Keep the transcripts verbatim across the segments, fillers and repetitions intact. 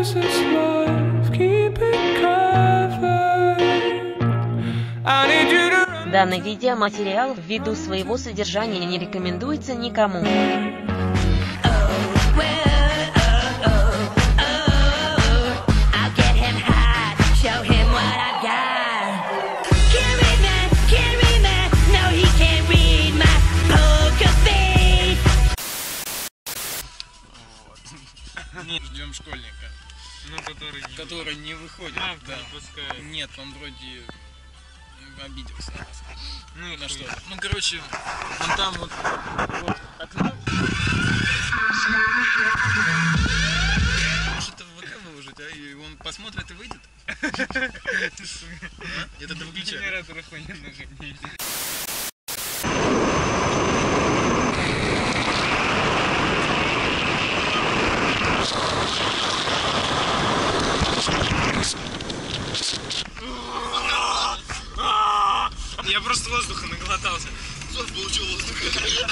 is this love? Keep it covered. I need you to run. Данный видеоматериал ввиду своего содержания не рекомендуется никому. Нет, ждем школьника, ну, который, который не выходит. А, да. не пускает. Нет, он вроде обиделся на нас. Ну, на что? Ну, короче, он там вот, вот окно. Может, это в ВК выложить, а? И он посмотрит и выйдет? Это ты выключай. Генератор охуенно же не. Я просто воздуха наглотался. Зов получил воздуха.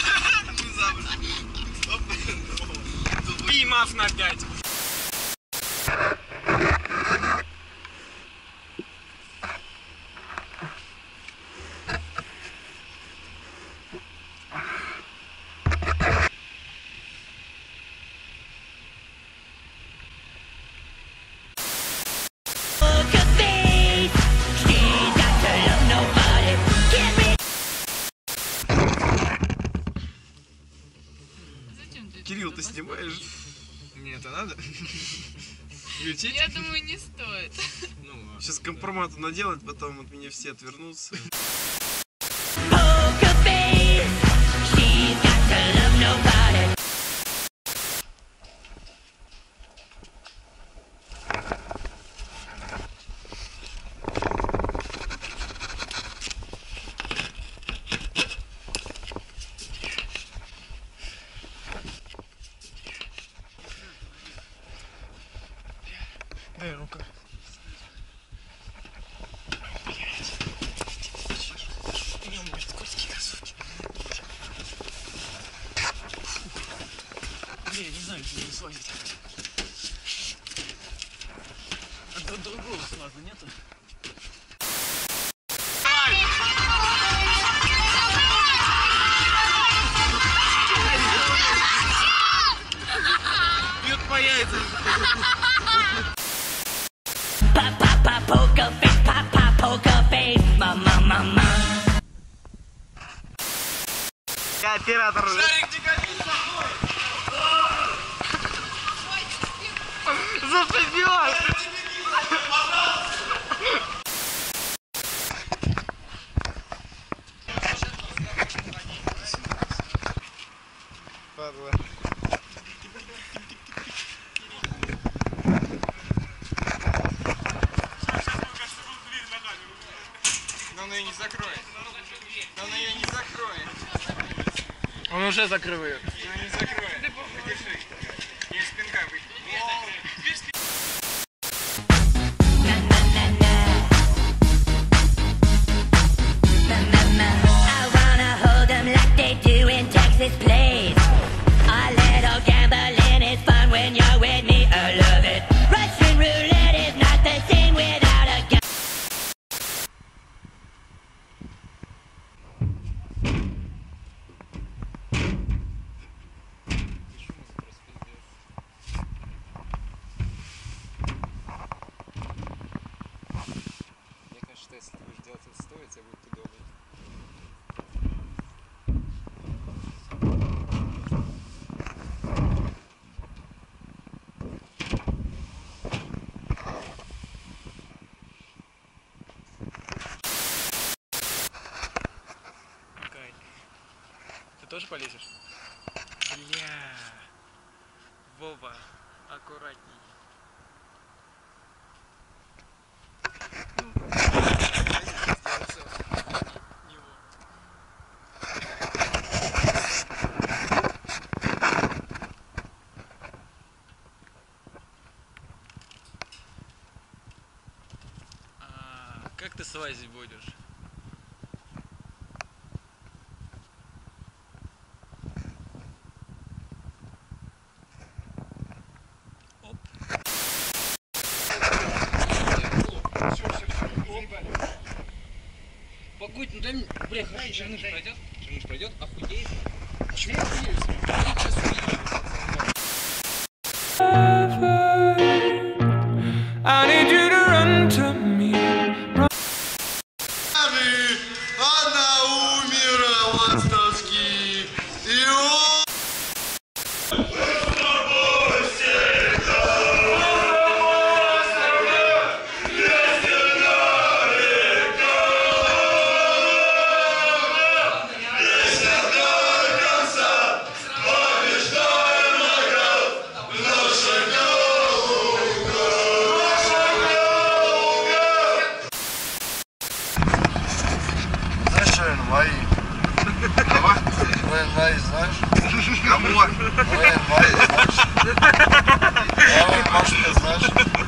Пимав на пять. Кирилл, ты снимаешь? Нет, а надо? Включить? Я думаю, не стоит. Ну, сейчас компромату наделать, потом от меня все отвернутся. Дай рука. Блин, я не знаю, что не сводить. А до другого склада нету? Бьет по яйцам. Papa poker face, papa poker face, mama mama. Я оператор. Шарик Зашибёшь! Падла. Он ее не закроет. Он ее не закроет. Он уже закрыл ее. Он не закроет. Держи. Я из пинка выйду. I wanna hold them like they do in Texas, please. A little gambling is fun when you're with me. I love it. Russian roulette is not the same without a gun. Мне кажется, если ты будешь делать это стоя, тебе будет удобнее. Кай. Ты тоже полезешь? Бля. Вова, аккуратней. Как ты слазить будешь? Оп. будет, ну дай мне, блядь, хорошо, черныш пройдет, черныш пройдет, охуеет. Почему охуеешь? I need you to run to me. Она умирала с тоски. И он... Мои. Давай. Мои, знаешь? Кому? Мои, мои, знаешь? Мои, Машка, знаешь?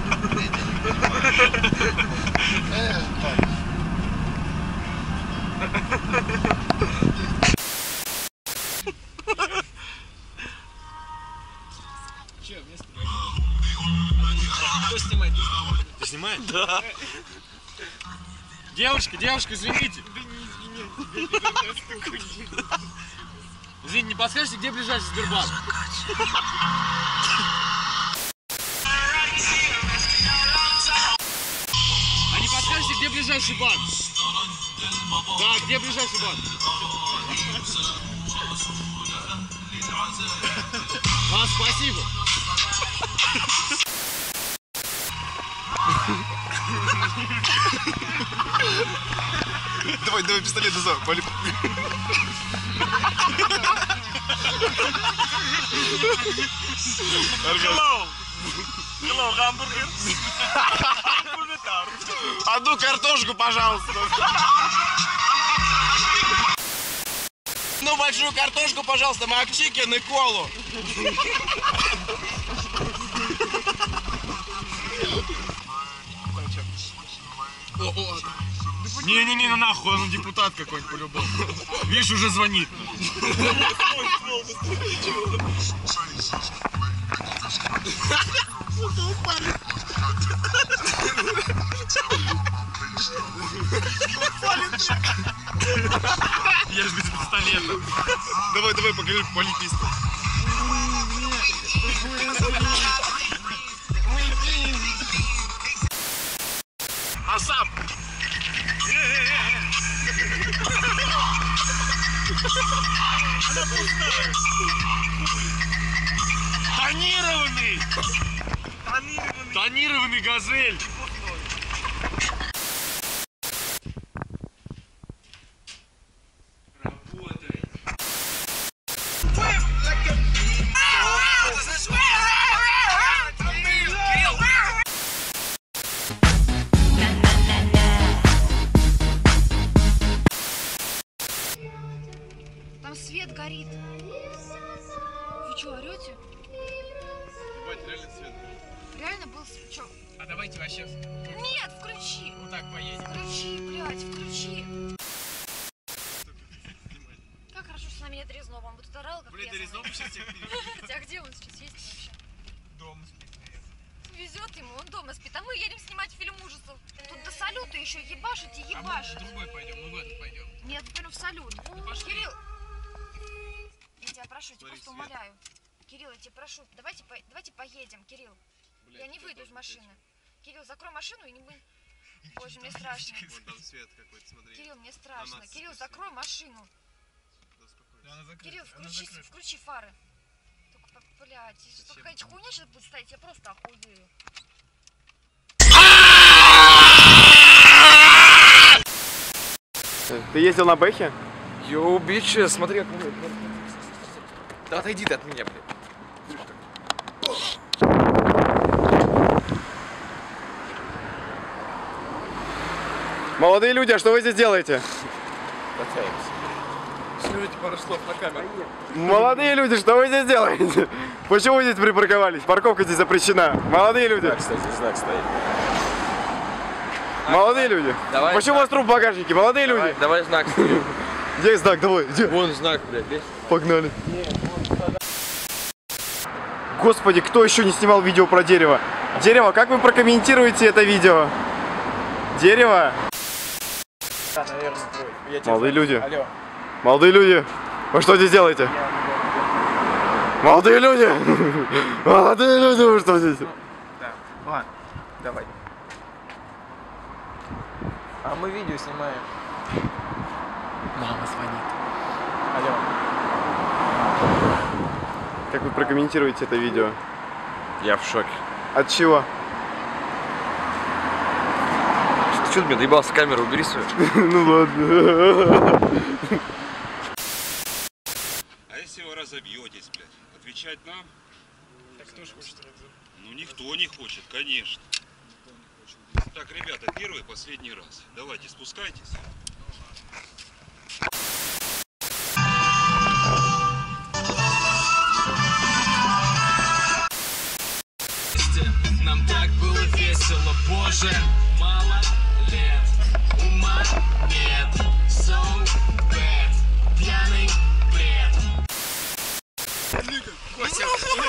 Э, так. Че, вместо... Кто снимает? Ты снимаешь? Да. Девушка, девушка, извините. Извините, не подскажете, где ближайший Сбербанк? А не подскажете, где ближайший банк? Да, где ближайший банк? А, спасибо. Давай, давай пистолет назад, поли. Hello! Hello, гамбургер! Одну картошку, пожалуйста. Ну, большую картошку, пожалуйста, макчикен и колу. Не-не-не, на нахуй, он депутат какой-нибудь по-любому. Видишь, уже звонит. Я же без пистолета. Давай, давай, покажи полипистол. А сам? Она пустая. Тонированный. Тонированный. Тонированный газель. Там свет горит. Вы что, орете? Ебать, реально свет. Реально был свет. Чё? А давайте вообще Нет, включи. вот так поедем. Включи, блядь, включи. Как хорошо, что на меня Резнов. Он бы тут орал, как Блин, резаный. Резнов сейчас всех перебьет. А где он сейчас есть вообще? Дома спит, наверное. Везет ему, он дома спит. А мы едем снимать фильм ужасов. Тут до салюта еще ебашить и ебашить. А мы в другой пойдем, мы в этот пойдем. Нет, прям в салют. Кирилл, я тебя прошу, я тебя Смотри, просто свет. умоляю. Кирилл, я тебя прошу, давайте, по- давайте поедем, Кирилл. Блядь, Я не свет выйду из должен машины. Кирилл, закрой машину и не вы. Боже, мне страшно. быть. Вон там свет какой-то, смотри. Кирилл, мне страшно. нас Кирилл, спасибо. закрой машину. Да, успокойся. Да, она закрыта, Кирилл, она включи, закрыта. включи фары. Только, по- блядь, если Зачем? только какая-нибудь хуйня сейчас будет стоять, я просто охуею. Ты ездил на Бэхе? Йоу, бичи, смотри, как мы... Да отойди ты от меня, блядь. Молодые люди, а что вы здесь делаете? Катаемся. Скажите пару слов на камеру. Молодые люди, что вы здесь делаете? Почему вы здесь припарковались? Парковка здесь запрещена. Молодые люди. Да, кстати, знак стоит. Молодые люди. Давай Почему у вас труп в багажнике? Молодые Давай, люди. давай знак ставим. Где знак? Давай, где? Вон знак, блядь, весь. Погнали. Господи, кто еще не снимал видео про дерево? Дерево, как вы прокомментируете это видео? Дерево? Да, наверное, твой. Я тебя Молодые знаю. люди. Алло. Молодые люди, вы что здесь делаете? Молодые люди! Молодые люди, вы что здесь? Да, ладно, давай. А мы видео снимаем. Мама звонит. Алло. Как вы прокомментируете это видео? Я в шоке. От чего? Ты что ты мне доебался, камеру убери свою? Ну ладно. А если вы разобьетесь, блядь, отвечать нам? Так кто же хочет разобрать? Ну никто не хочет, конечно. Так, ребята, первый и последний раз. Давайте, спускайтесь. Нам так было весело, боже, мало лет, ума нет, so bad, пьяный бред. Костя!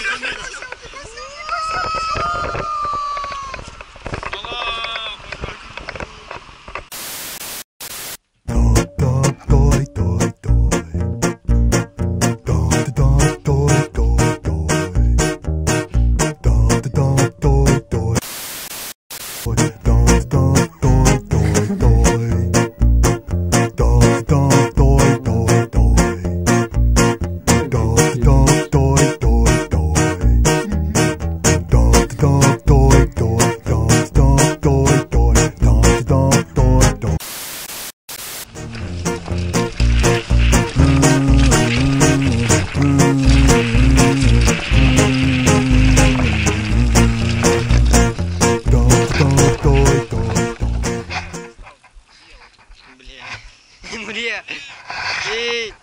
Бля, эй,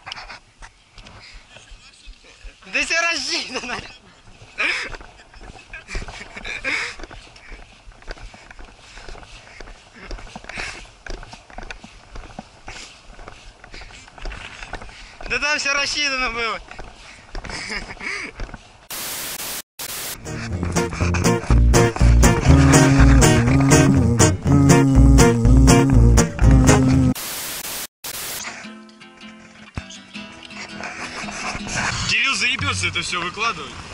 да все рассчитано. Да там все рассчитано было. Кирилл заебется это все выкладывать.